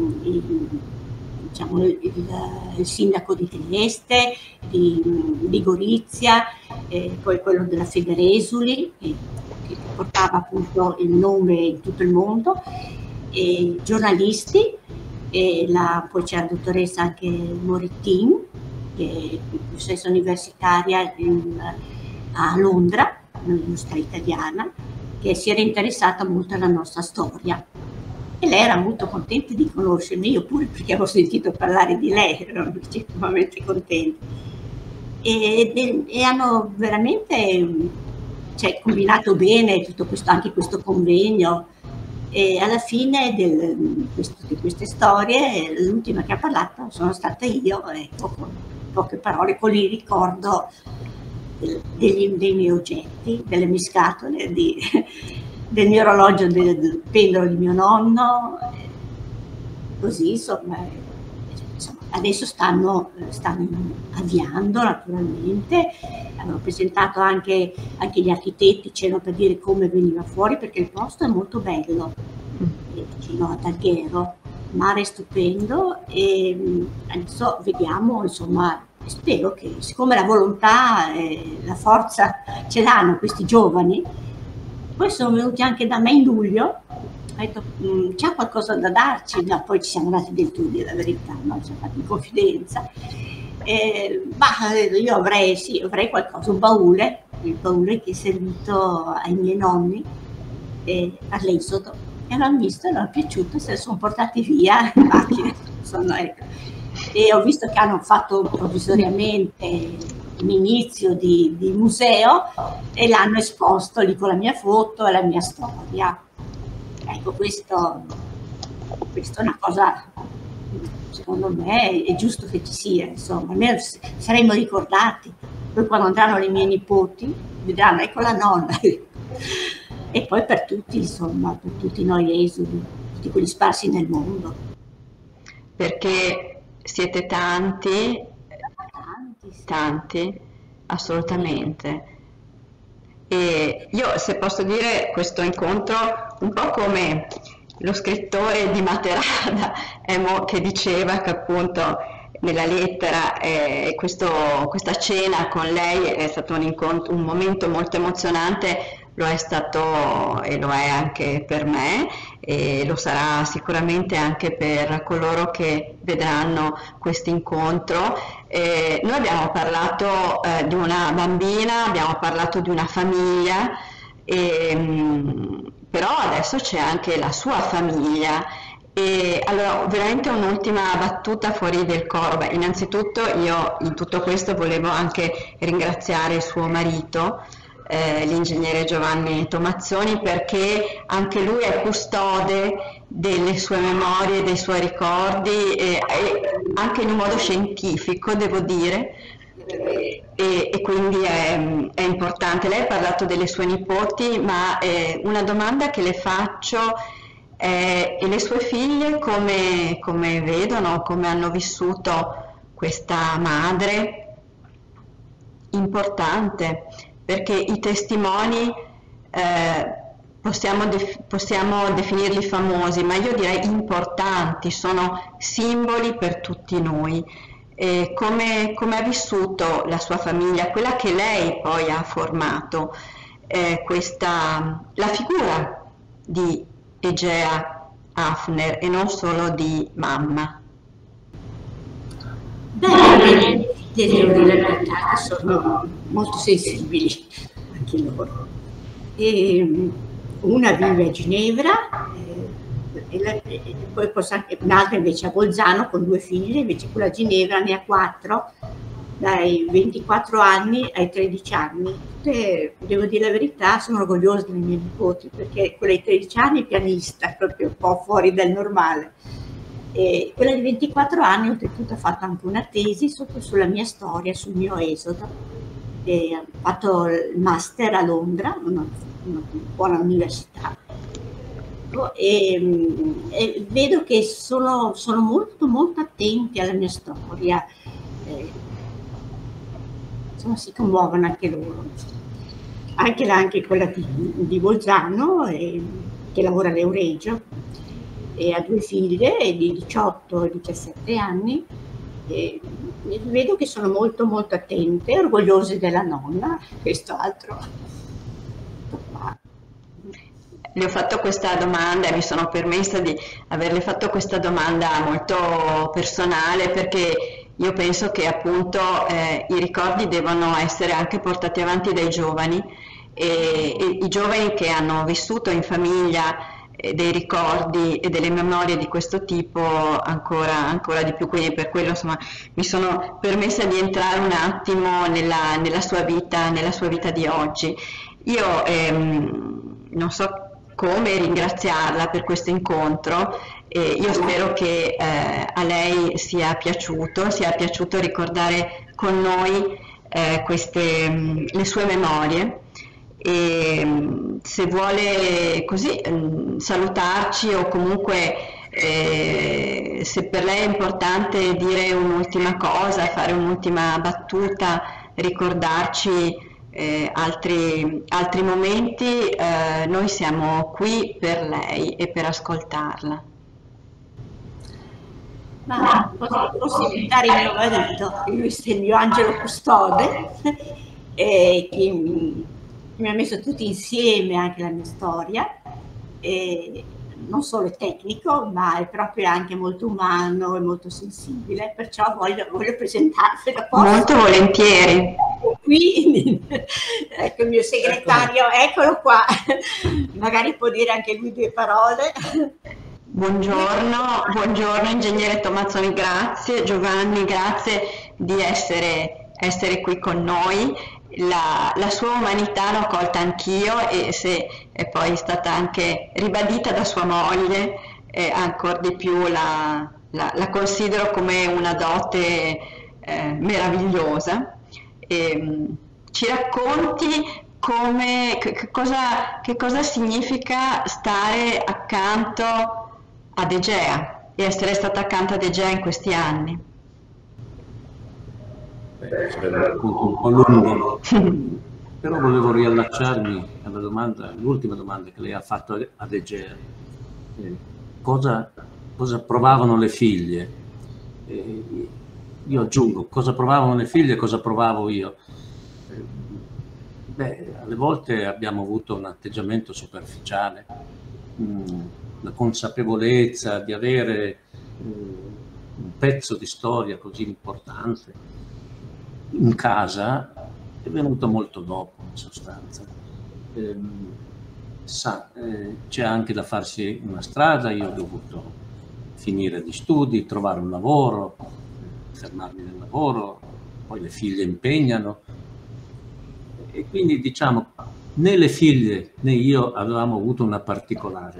diciamo, il, il, il sindaco di Trieste, di, di Gorizia, eh, poi quello della Federesuli, che, che portava appunto il nome in tutto il mondo, e giornalisti, e la, poi c'è la dottoressa anche Morettin, che è professoressa universitaria in, a Londra, un'università italiana, che si era interessata molto alla nostra storia. E lei era molto contenta di conoscermi, io pure perché avevo sentito parlare di lei, ero estremamente contenta. E, e hanno veramente, cioè, combinato bene tutto questo, anche questo convegno. E alla fine del, questo, di queste storie, l'ultima che ha parlato sono stata io, ecco, con poche parole, con il ricordo del, degli, dei miei oggetti, delle mie scatole, di, del mio orologio, del, del pendolo di mio nonno, così insomma, insomma adesso stanno, stanno avviando naturalmente, hanno presentato anche, anche gli architetti, c'erano per dire come veniva fuori perché il posto è molto bello, è vicino ad Alghero, mare stupendo e adesso vediamo insomma. Spero che, siccome la volontà e la forza ce l'hanno questi giovani, poi sono venuti anche da me in luglio, ho detto c'è qualcosa da darci, no, poi ci siamo dati del tutto, la verità, no? Ci siamo fatti in confidenza. Eh, bah, io avrei, sì, avrei qualcosa, un baule, il baule che è servito ai miei nonni eh, all'esodo, e l'hanno visto, l'hanno piaciuto, se ne sono portati via in macchina, sono, ecco. E ho visto che hanno fatto provvisoriamente un inizio di, di museo e l'hanno esposto lì con la mia foto e la mia storia. Ecco, questo, questo è una cosa, secondo me, è giusto che ci sia, insomma, almeno saremo ricordati. Poi quando andranno le mie nipoti, vedranno, ecco la nonna. E poi per tutti, insomma, per tutti noi esuli, tutti quelli sparsi nel mondo. Perché siete tanti, Tanti, sì. tanti, assolutamente. E io, se posso dire, questo incontro un po' come lo scrittore di Materada che diceva che appunto nella lettera eh, questo, questa cena con lei è stato un incontro, un momento molto emozionante. Lo è stato e lo è anche per me e lo sarà sicuramente anche per coloro che vedranno questo incontro. Eh, noi abbiamo parlato eh, di una bambina, abbiamo parlato di una famiglia, e, mh, però adesso c'è anche la sua famiglia. E allora, veramente un'ultima battuta fuori del coro. Beh, innanzitutto io in tutto questo volevo anche ringraziare il suo marito, Eh, l'ingegnere Giovanni Tomazzoni, perché anche lui è custode delle sue memorie, dei suoi ricordi e, e anche in un modo scientifico, devo dire, e, e quindi è, è importante. Lei ha parlato delle sue nipoti, ma eh, una domanda che le faccio è: e le sue figlie come, come vedono, come hanno vissuto questa madre importante? Perché i testimoni eh, possiamo, def- possiamo definirli famosi, ma io direi importanti, sono simboli per tutti noi. E come, come ha vissuto la sua famiglia, quella che lei poi ha formato, eh, questa, la figura di Egea Hafner e non solo di mamma? Beh, devo dire la verità, che sono molto sensibili anche loro. E una vive a Ginevra, eh, e, la, e poi un'altra invece a Bolzano con due figlie, invece quella a Ginevra ne ha quattro, dai ventiquattro anni ai tredici anni. Tutte, devo dire la verità, sono orgogliosa delle mie nipoti, perché quella ai tredici anni è pianista, proprio un po' fuori dal normale. E quella di ventiquattro anni oltretutto ha fatto anche una tesi sotto, sulla mia storia, sul mio esodo, e ha fatto il master a Londra, una, una buona università. E, e vedo che sono, sono molto molto attenti alla mia storia, eh, insomma si commuovono anche loro, anche, anche quella di, di Bolzano, eh, che lavora all'Euregio e ha due figlie di diciotto e diciassette anni, e vedo che sono molto molto attente, orgogliose della nonna, questo altro. Le ho fatto questa domanda e mi sono permessa di averle fatto questa domanda molto personale, perché io penso che appunto eh, i ricordi devono essere anche portati avanti dai giovani, e, e i giovani che hanno vissuto in famiglia eh, dei ricordi e delle memorie di questo tipo ancora, ancora di più, quindi per quello insomma mi sono permessa di entrare un attimo nella, nella sua vita, nella sua vita di oggi. Io ehm, non so come ringraziarla per questo incontro, e io spero che eh, a lei sia piaciuto, sia piaciuto ricordare con noi eh, queste, mh, le sue memorie, e mh, se vuole così mh, salutarci, o comunque eh, se per lei è importante dire un'ultima cosa, fare un'ultima battuta, ricordarci Eh, altri, altri momenti, eh, noi siamo qui per lei e per ascoltarla. Ma posso, posso invitare il mio marito, lui è il mio angelo custode, eh, che mi, mi ha messo tutti insieme anche la mia storia, e non solo è tecnico, ma è proprio anche molto umano e molto sensibile, perciò voglio, voglio presentarvelo. Molto volentieri. Qui, ecco il mio segretario, eccolo qua, magari può dire anche lui due parole. Buongiorno, buongiorno ingegnere Tomazzoni, grazie. Giovanni, grazie di essere, essere qui con noi. La, la sua umanità l'ho colta anch'io, e se è poi stata anche ribadita da sua moglie, eh, ancora di più la, la, la considero come una dote eh, meravigliosa. E, ci racconti come, che, cosa, che cosa significa stare accanto ad Egea e essere stata accanto ad Egea in questi anni? Beh, sarebbe un racconto un po' lungo, però volevo riallacciarmi alla domanda, l'ultima domanda che lei ha fatto ad Egea. Eh, cosa, cosa provavano le figlie? Eh, io aggiungo, cosa provavano le figlie e cosa provavo io? Eh, beh, alle volte abbiamo avuto un atteggiamento superficiale, mh, la consapevolezza di avere mh, un pezzo di storia così importante in casa è venuto molto dopo, in sostanza. Eh, sa, eh, c'è anche da farsi una strada, io ho dovuto finire gli studi, trovare un lavoro, fermarmi nel lavoro, poi le figlie impegnano, e quindi diciamo né le figlie né io avevamo avuto una particolare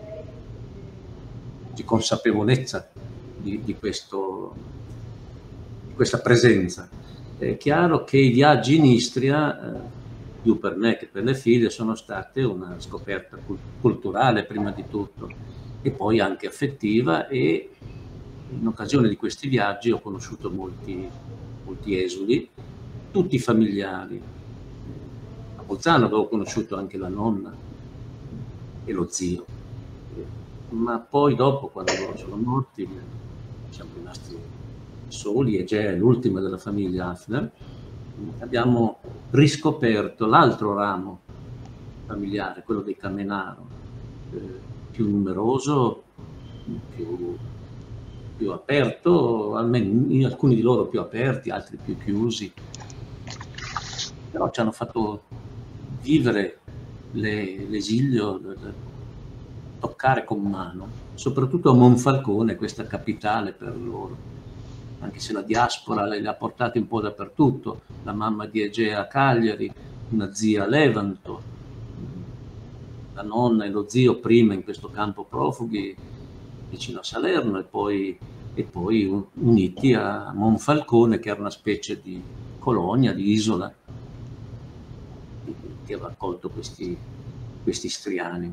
di consapevolezza di, di, questo, di questa presenza. È chiaro che i viaggi in Istria, eh, più per me che per le figlie, sono state una scoperta culturale prima di tutto, e poi anche affettiva, e in occasione di questi viaggi ho conosciuto molti, molti esuli, tutti familiari. A Bolzano avevo conosciuto anche la nonna e lo zio, ma poi dopo, quando loro sono morti, siamo rimasti soli, e Egea è l'ultima della famiglia Hafner, abbiamo riscoperto l'altro ramo familiare, quello dei Camenaro, eh, più numeroso, più, più aperto, almeno alcuni di loro più aperti, altri più chiusi, però ci hanno fatto vivere l'esilio, toccare con mano, soprattutto a Monfalcone, questa capitale per loro, anche se la diaspora le ha portate un po' dappertutto, la mamma di Egea a Cagliari, una zia a Levanto, la nonna e lo zio prima in questo campo profughi vicino a Salerno, e poi, e poi uniti a Monfalcone, che era una specie di colonia, di isola, che aveva accolto questi, questi istriani.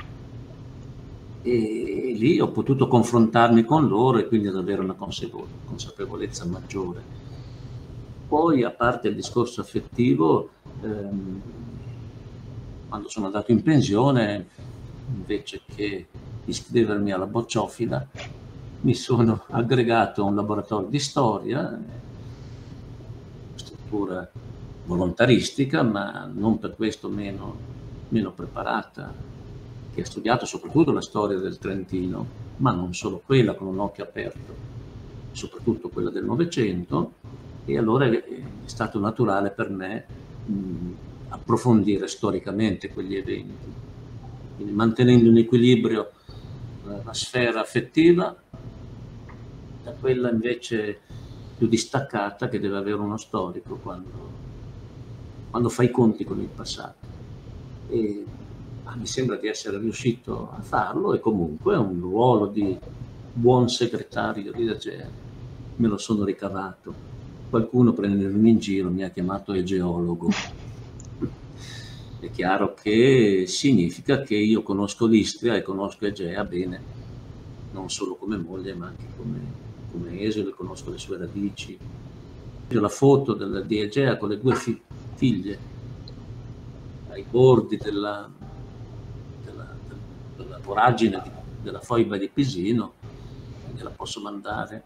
E lì ho potuto confrontarmi con loro e quindi ad avere una consapevolezza maggiore. Poi, a parte il discorso affettivo, ehm, quando sono andato in pensione, invece che iscrivermi alla bocciofila, mi sono aggregato a un laboratorio di storia, struttura volontaristica, ma non per questo meno, meno preparata, che ha studiato soprattutto la storia del Trentino, ma non solo quella, con un occhio aperto, soprattutto quella del Novecento, e allora è stato naturale per me mh, approfondire storicamente quegli eventi, quindi mantenendo in equilibrio la, la sfera affettiva da quella invece più distaccata che deve avere uno storico quando, quando fa i conti con il passato. E ah, mi sembra di essere riuscito a farlo, e comunque un ruolo di buon segretario di Agea me lo sono ricavato. Qualcuno, prendendomi in giro, mi ha chiamato egeologo. È chiaro che significa che io conosco l'Istria e conosco Agea bene, non solo come moglie ma anche come, come esule, conosco le sue radici. La foto della, di Agea con le due fi, figlie ai bordi della, della, della voragine di, della foiba di Pisino, gliela posso mandare.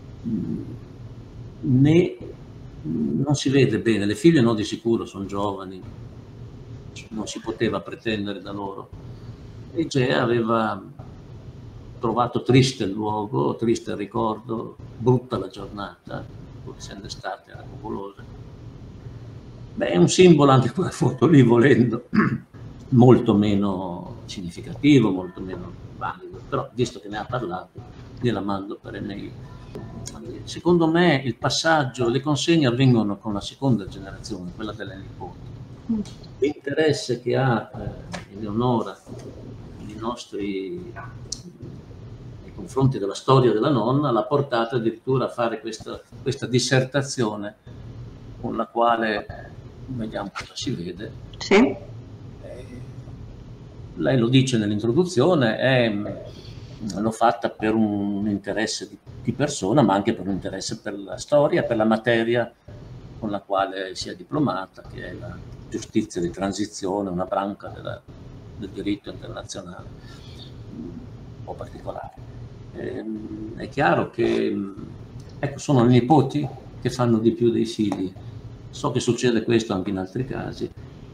Né, non si vede bene, le figlie no, di sicuro sono giovani, non si poteva pretendere da loro. E Gea aveva trovato triste il luogo, triste il ricordo, brutta la giornata, pur essendo estate, era nuvolosa. Beh, è un simbolo anche quella foto lì, volendo, molto meno significativo, molto meno valido, però visto che ne ha parlato, gliela mando per email. Secondo me il passaggio, le consegne avvengono con la seconda generazione, quella delle nipoti. L'interesse che ha eh, Eleonora nei nostri nei confronti della storia della nonna l'ha portata addirittura a fare questa, questa dissertazione con la quale, vediamo cosa si vede. Sì. Eh, lei lo dice nell'introduzione, è l'ho fatta per un interesse di, di persona, ma anche per un interesse per la storia, per la materia con la quale si è diplomata, che è la giustizia di transizione, una branca della, del diritto internazionale un po' particolare. E, è chiaro che ecco, sono le nipoti che fanno di più dei figli. So che succede questo anche in altri casi,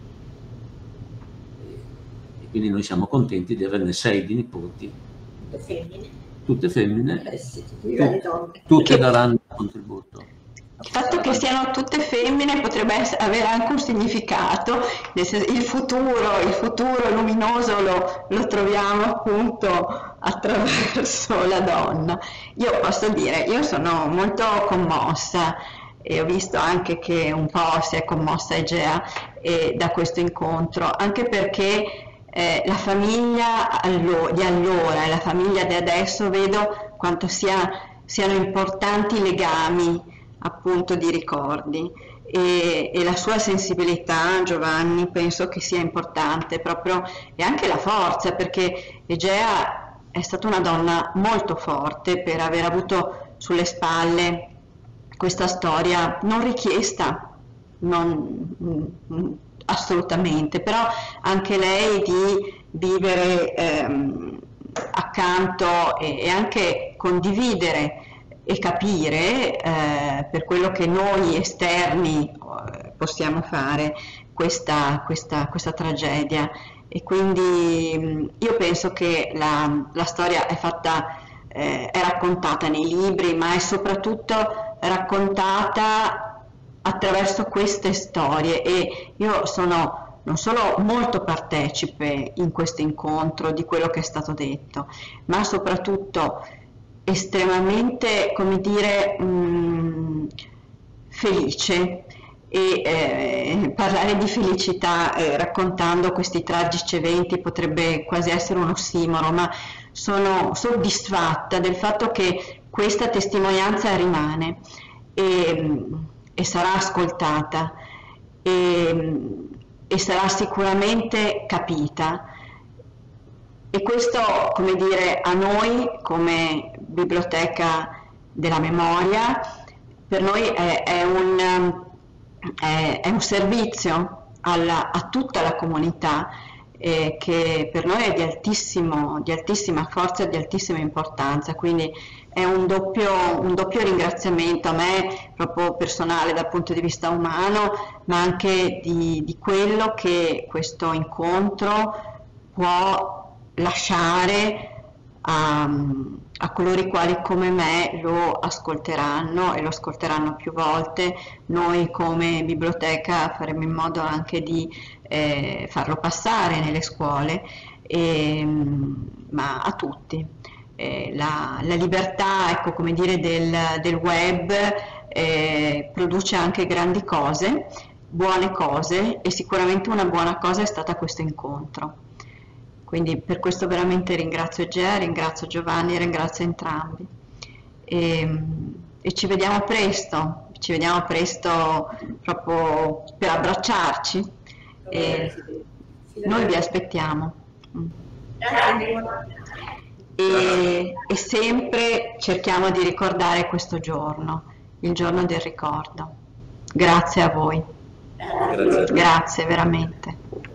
e quindi noi siamo contenti di averne sei di nipoti. Tutte femmine. Tutte femmine, eh sì, tutte, tutte, tutte daranno un contributo. Il fatto che siano tutte femmine potrebbe essere, avere anche un significato, nel senso, il futuro, il futuro luminoso lo, lo troviamo appunto attraverso la donna. Io posso dire, io sono molto commossa e ho visto anche che un po' si è commossa Agea eh, da questo incontro, anche perché Eh, la famiglia allo, di allora e la famiglia di adesso vedo quanto sia, siano importanti i legami appunto di ricordi, e, e la sua sensibilità, Giovanni, penso che sia importante proprio, e anche la forza, perché Agea è stata una donna molto forte per aver avuto sulle spalle questa storia non richiesta, non assolutamente, però anche lei di vivere ehm, accanto e, e anche condividere e capire eh, per quello che noi esterni eh, possiamo fare questa, questa, questa tragedia. E quindi mh, io penso che la, la storia è fatta, eh, è raccontata nei libri, ma è soprattutto raccontata attraverso queste storie, e io sono non solo molto partecipe in questo incontro di quello che è stato detto, ma soprattutto estremamente, come dire, mh, felice, e eh, parlare di felicità eh, raccontando questi tragici eventi potrebbe quasi essere un ossimoro, ma sono soddisfatta del fatto che questa testimonianza rimane e, e sarà ascoltata, e, e sarà sicuramente capita. E questo, come dire, a noi come Biblioteca della Memoria, per noi è, è, un, è, è un servizio alla, a tutta la comunità, eh, che per noi è di, altissimo, di altissima forza e di altissima importanza, quindi è un doppio, un doppio ringraziamento a me proprio personale dal punto di vista umano, ma anche di, di quello che questo incontro può lasciare a, a coloro i quali come me lo ascolteranno e lo ascolteranno più volte. Noi come biblioteca faremo in modo anche di eh, farlo passare nelle scuole, e, ma a tutti. Eh, la, la libertà, ecco, come dire, del, del web eh, produce anche grandi cose, buone cose, e sicuramente una buona cosa è stata questo incontro. Quindi per questo veramente ringrazio Gea, ringrazio Giovanni, ringrazio entrambi. E, e ci vediamo presto, ci vediamo presto proprio per abbracciarci. E noi vi aspettiamo. E, e sempre cerchiamo di ricordare questo giorno, il giorno del ricordo. Grazie a voi. Grazie. Grazie veramente.